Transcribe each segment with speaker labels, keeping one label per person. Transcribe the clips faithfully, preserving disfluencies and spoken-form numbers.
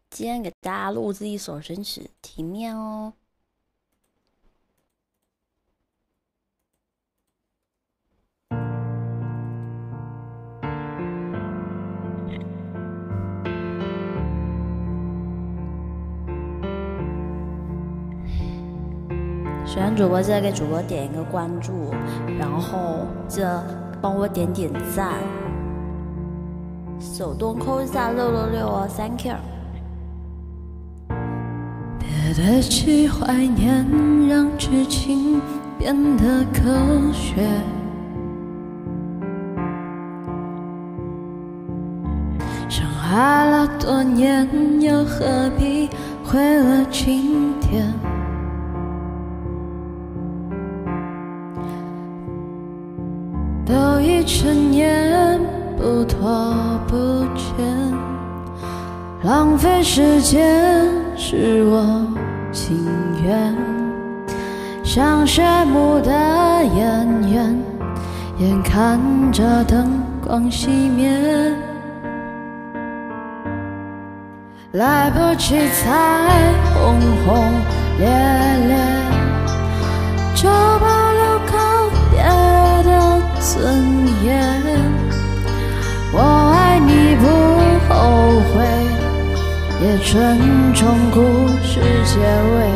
Speaker 1: 今天给大家录制一首真实题面哦。喜欢主播记得给主播点一个关注，然后记得帮我点点赞，手动扣一下六六六哦 ，Thank you。
Speaker 2: 别堆砌怀念，让剧情变得科学。伤害了多年，又何必毁了今天？都已成年，不拖不欠，浪费时间是我情愿。像谢幕的演员，眼看着灯光熄灭，来不及才轰轰烈烈，就保留告别的尊严。我爱你不后悔，也尊重故事结尾。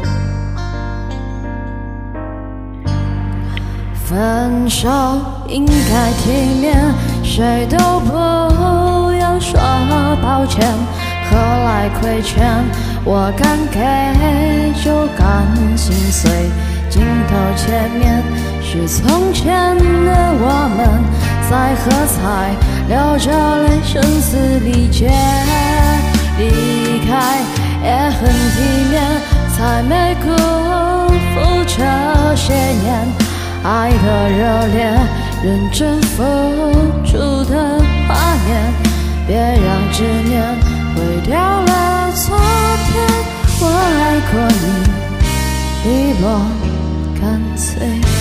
Speaker 2: 分手应该体面，谁都不要说抱歉，何来亏欠？我敢给就敢心碎，镜头前面是从前的我们，在喝彩，流着泪，声嘶力竭。离开也很体面，才没辜负这些年爱的热烈，认真付出的画面。别让执念毁掉了昨天，我爱过你，利落干脆。